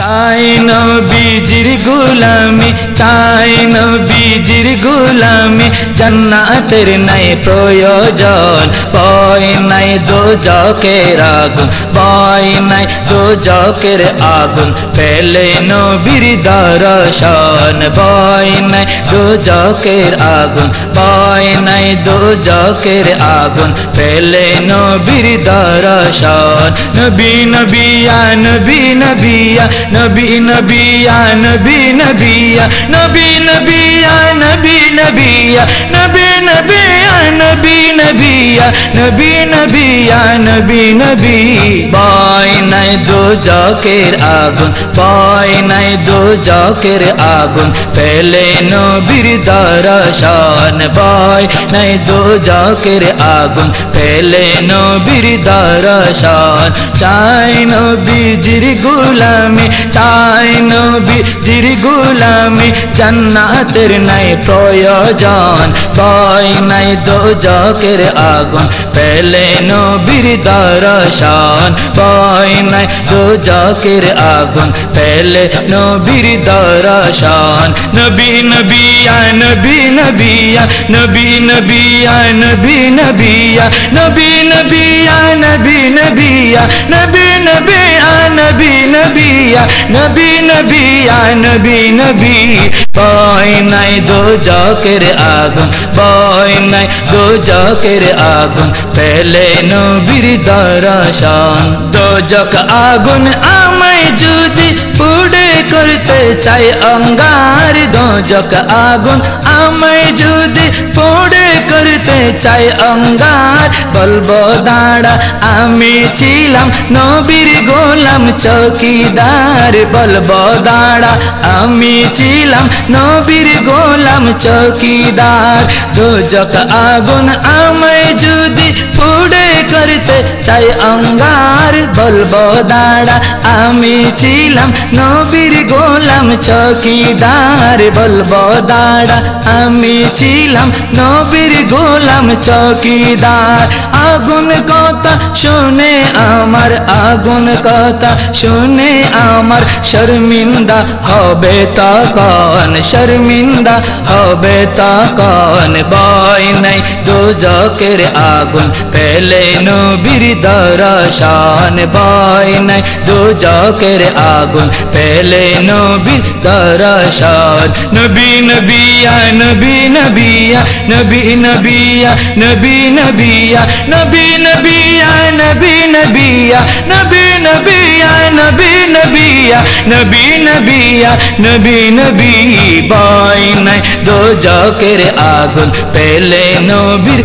চাই নবীজির গোলামি, চাই নবীজির গোলামি, জান্নাতের নাই প্রয়োজন, ভয় নাই দোজখের আগুন, ভয় নাই দোজখের আগুন, পেলে নবীর দর্শন, ভয় নাই দোজখের আগুন, ভয় নাই দোজখের আগুন, পেলে নবীর দর্শন। নবী নবিয়া নবী নবিয়া নবী নবিয়া নবী নবিয়া নবী নবিয়া নবী নবিয়া নবী নবিয়া নবী নবিয়া নবী নবিয়া নবী নবী, ভয় নাই দোজখের আগুন, ভয় নাই দোজখের আগুন, পেলে নবীর দর্শন, ভয় নাই দোজখের আগুন, পেলে নবীর দর্শন। চাই নবীজির গোলামি, চাই নবীজির গোলামি, জান্নাতের নাই প্রয়োজন, ভয় নাই দোজখের আগুন, পেলে নবীর দর্শন, ভয় নাই দোজখের আগুন, পেলে নবীর দর্শন। নবী নবিয়া নবী নবিয়া নবী নবিয়া নবী নবিয়া নবী নবিয়া নবী নবিয়া নবী নবিয়া নবী নবিয়া নবী নবিয়া নবী নবী, ভয় নাই দোজখের আগুন, ভয় নাই দোজখের আগুন, পেলে নবীর দর্শন। দোজখ আগুন আমায় যদি পুড়ে করতে চাই অঙ্গার, দোজখ আগুন আমায় যদি পুড়ে করতে চাই অঙ্গার, বলবো দাঁড়া আমি ছিলাম নবীর গোলাম চৌকিদার, বলবো দাঁড়া আমি ছিলাম নবীর গোলাম চৌকিদার। দোজখ আগুন আমায় যদি পুড়ে করতে চাই অঙ্গার, বলবো দাঁড়া আমি ছিলাম নবীর গোলাম চৌকিদার, বলবো দাঁড়া আমি ছিলাম নবীর গোলাম চৌকিদার। আগুন কথা শুনে আমার, আগুন কথা শুনে আমার শর্মিন্দা হবে তখন, শর্মিন্দা হবে তখন, ভয় নাই দোজখের আগুন, পেলে নবীর দর্শন, ভয় নাই দোজখের আগুন, পেলে নবীর দর্শন। নবী নবিয়া নবী নবিয়া নবী নবিয়া নবী নবিয়া নবী নবিয়া নবী নবিয়া নবী নবিয়া নবী নবিয়া নবী নবিয়া নবী নবী, ভয় নাই দোজখের আগুন, পেলে নবীর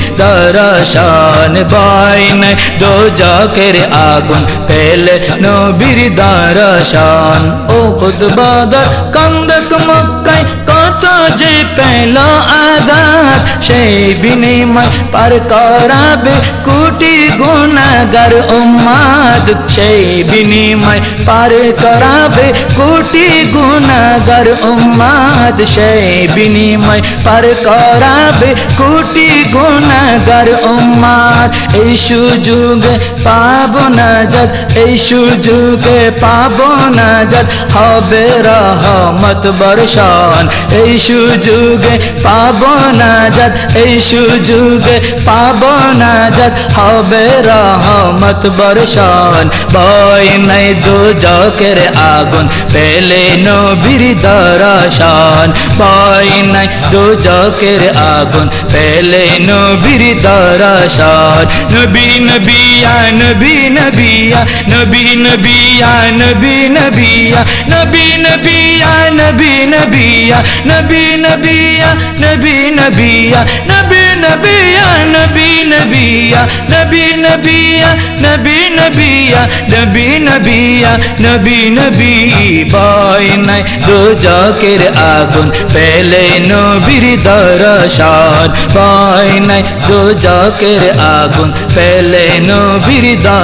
দর্শন, ভয় নাই দোজখের আগুন, পেলে নবীর দর্শন। উহুদ বদর খন্দক মক্কায় কত যে পেল আঘাত, সেই বিনিময় পার করাবে কোটি গুনাহগার উম্মত, সেই বিনিময় পার করাবে কোটি গুনাহগার উম্মত, সেই বিনিময় পার করাবে কোটি গুনাহগার উম্মত। এই সুযোগে পাবো নাজাত, এই সুযোগে পাবো নাজাত, হবে রহমত বর্ষণ, এই সুযোগে পাবো নাজাত, এই সুযোগে পাবো নাজাত, হবে রহমত বর্ষণ। ভয় নাই দোজখের আগুন, পেলে নবীর দর্শন, ভয় নাই দোজখের আগুন, পেলে নবীর দর্শন। নবী নবিয়া নবী নবিয়া নবী নবিয়া নবী নবিয়া নবী নবিয়া নবী নবিয়া নবী নবিয়া নবী নবিয়া নবী নবিয়া নবী নবিয়া নবী নবিয়া নবী নবিয়া নবী নবিয়া নবী নবী, ভয় নাই দোজখের আগুন, পেলে নবীর দর্শন, ভয় নাই দোজখের আগুন, পেলে নবীর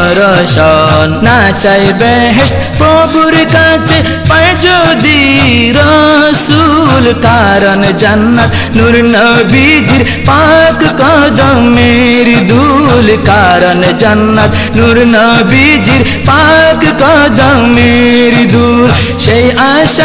দর্শন। না চাই বেহেশত প্রভুর কাছে পায় যদি রাসূল, কারণ জান্নাত নূর নবীজির পাক কদমের ধুল, কারণ জান্নাত নূর নবীজির পাক কদমের ধুল।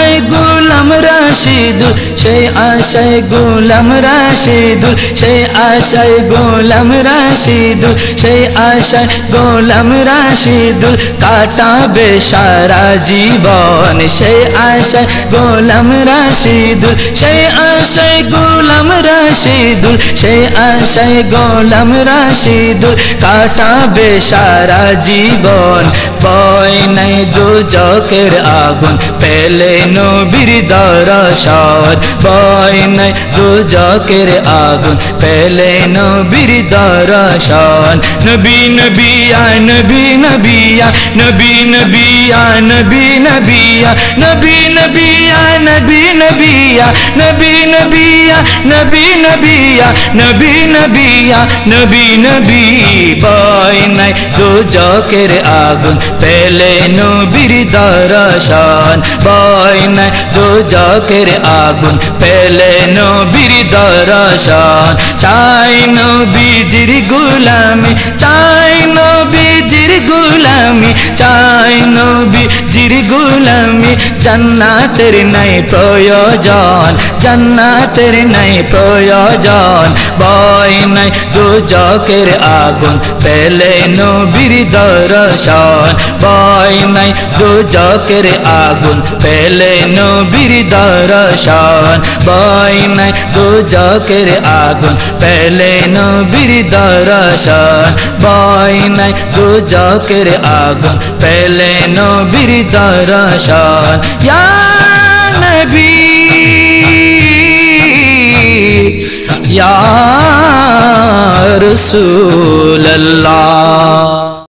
আশায় গোলাম রাশিদুল, সেই আশায় গোলাম রাশিদুল, সেই আশায় গোলাম রাশিদুল, সেই আশায় গোলাম রাশিদুল কাটাবে সারা জীবন। সেই আশায় গোলাম রাশিদুল, সেই আশায় গোলাম রাশিদুল, সেই আশায় গোলাম রাশিদুল কাটাবে সারা জীবন। ভয় নাই দোজখের আগুন পেলে নবীর দর্শন, ভয় নাই দোজখের আগুন পেলে নবীর দর্শন। নবী নবিয়া নবী নবিয়া নবী নবিয়া নবী নবিয়া নবী নবিয়া নবী নবিয়া নবী নবিয়া নবী নবিয়া নবী নবিয়া নবী নবী। ভয় নাই দোজখের আগুন পেলে নবীর দর্শন, ভয় নাই দোজখের আগুন পেলে নবীর দর্শন। চাই নবীজির গোলামি, চাই নবীজির গোলামি, চাই নবীজির গোলামি, জান্নাতের নাই প্রয়োজন, জান্নাতের নাই প্রয়োজন। ভয় নাই দোজখের আগুন পেলে নবীর দর্শন, ভয় নাই দোজখের আগুন পেলে নবীর দর্শন, ভয় নাই দোজখের আগুন পেলে নবীর দর্শন, ভয় নাই দোজখের আগুন পেলে নবীর দর্শন। ইয়া নবী ইয়া রাসূলুল্লাহ।